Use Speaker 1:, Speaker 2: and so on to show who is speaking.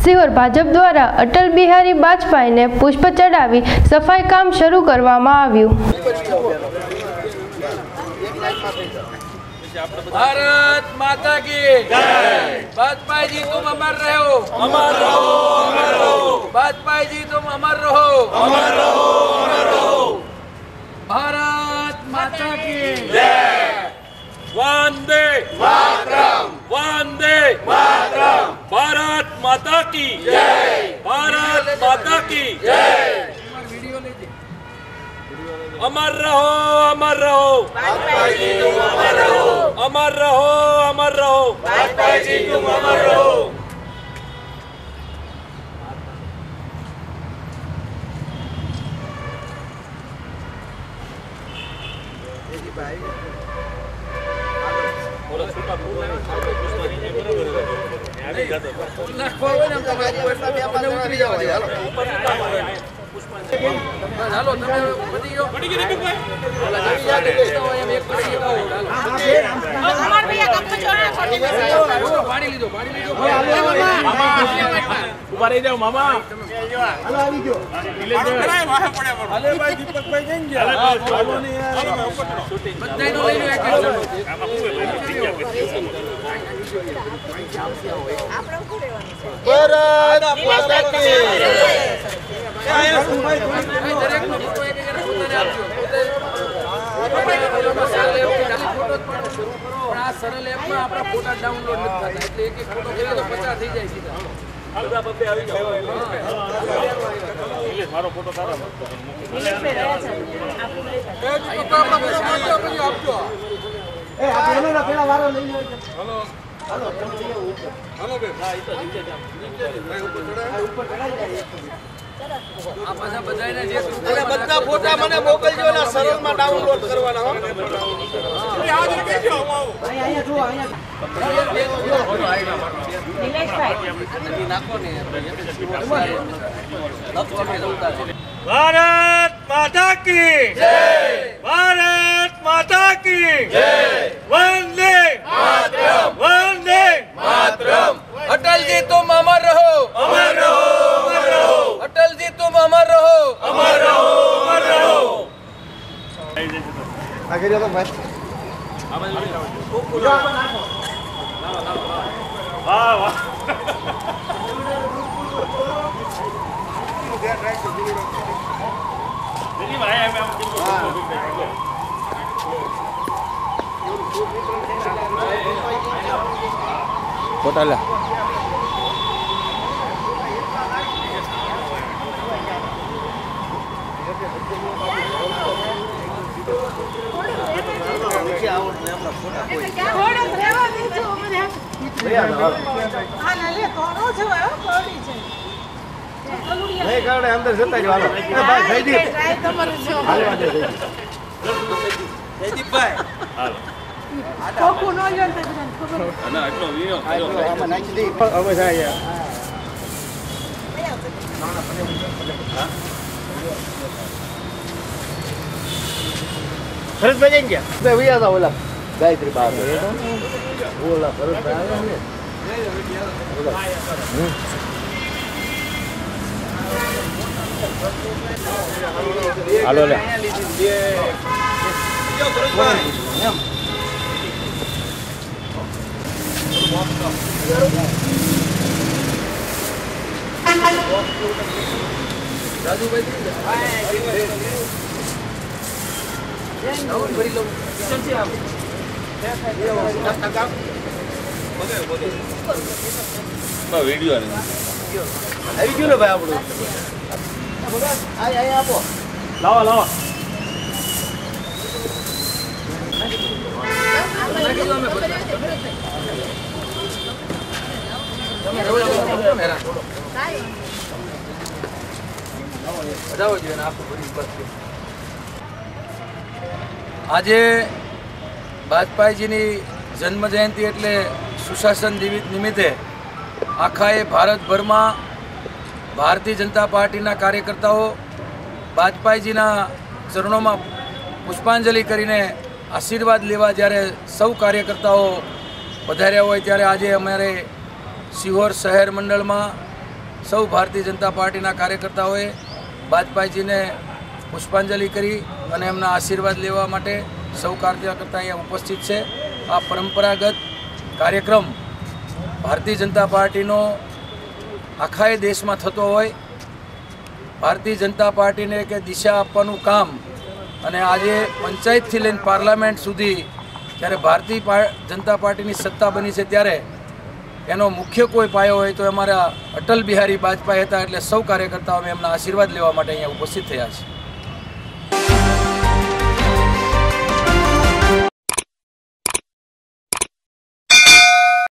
Speaker 1: સિહોર ભાજપ દ્વારા અટલ બિહારી વાજપેયીને પુષ્પ ચડાવી સફાઈ કામ શરૂ કરવામાં આવ્યું।
Speaker 2: भारत माता की जय। वाजपेयी जी तुम अमर रहो, अमर रहो, अमर रहो। वाजपेयी जी तुम अमर रहो, अमर रहो, अमर रहो। भारत माता की जय। वंदे मातरम, वंदे मातरम। भारत माता की जय, भारत माता की जय। अमर रहो, अमर रहो, वाजपेयी जी तुम अमर रहो, अमर रहो, अमर रहो, वाजपेयी जी तुम अमर रहो। हेलो તમે બધી ગયો પડી ગઈ દીપક ભાઈ ઓલા જમી યાદ દેતો હોય એમ એક પછી કહો હાલો અમાર ભૈયા કપ છોડા છોટી મે પાણી લીધો મામા ઉભા રહી જાવ મામા હાલો આવી ગયો કરાય વાહે પડ્યા હાલે ભાઈ દીપક ભાઈ જઈ ગયા હાલો ને યાર બધાયનો લઈ લો એક એક જણો આપણે ઉભું રહેવાનું છે ભારત માતા કી सरल एप में अपना फोटा डाउनलोड नहीं करता એટલે એક એક ફોટો કરે તો 50 થઈ જાય સીધા બધા બબ્બે આવી જાવ એટલે મારો ફોટો સારા ઇંગ્લિશ મે રહ્યા છે આપકો આપજો એ આ બેનો ના પેલા વારો લઈ લો હાલો હાલો હાલો બે હા ઈ તો નીચે જાવ નીચે ઉપર ચડાઈ જાય આ પાછા બધાયને જે અરે બધા ફોટા મને મોકલજો ના સરળ માં ડાઉનલોડ કરવાના હો યાદ રાખજો અહીંયા જો અહીંયા નિલેશભાઈ નાખો ને ભારત માતા કી જય ભારત માતા કી જય વંદે માતરમ વંદે માતરમ अटल जी तुम अमर रहो अमर रहो अमर रहो अटल जी तुम अमर रहो अमर रहो अमर रहो आगे जाओ भाई वाह वाह नहीं भाई मैं फोटो ला अंदर जता जो हालो जयदीप भाई हालो कोको नो યો ને ના આટલો વીણો આમાં નાખી દે હવે જાય ભરત ભાઈ જઈ ગયા બે વિયા હતા ઓલા ગાયત્રી બાર ઓલા ભરત ભાઈ આવ્યા ને હાલો લે જો ભરત ભાઈ એમ राजू भाई भरी लो किचन से आप वीडियो આવી ગયો ને ભાઈ આપણું આય આપો લાવો લાવો આજે વાજપેયીજીની જન્મ જયંતિ એટલે સુશાસન દિવસ નિમિત્તે આખાએ ભારતભરમાં ભારતીય જનતા પાર્ટીના કાર્યકર્તાઓ વાજપેયીજીના ચરણોમાં પુષ્પાંજલિ કરીને આશીર્વાદ લેવા જ્યારે સૌ કાર્યકર્તાઓ પધાર્યા હોય ત્યારે આજે અમારે સિહોર શહેર મંડળમાં સૌ ભારતીય જનતા પાર્ટીના કાર્યકર્તાઓએ વાજપેયીજીને પુષ્પાંજલિ કરી અને એમના આશીર્વાદ લેવા માટે સૌ કાર્યકર્તા અહીંયા ઉપસ્થિત છે. આ પરંપરાગત કાર્યક્રમ ભારતીય જનતા પાર્ટીનો આખા દેશમાં થતો હોય, ભારતીય જનતા પાર્ટીને કે દિશા આપવાનું કામ, અને આજે પંચાયતથી લઈને પાર્લામેન્ટ સુધી જ્યારે ભારતીય જનતા પાર્ટીની સત્તા બની છે ત્યારે એનો મુખ્ય કોઈ પાયો હોય તો અમારા અટલ બિહારી વાજપેયી હતા. એટલે સૌ કાર્યકર્તાઓ એમના આશીર્વાદ લેવા માટે અહીંયા ઉપસ્થિત થયા છે.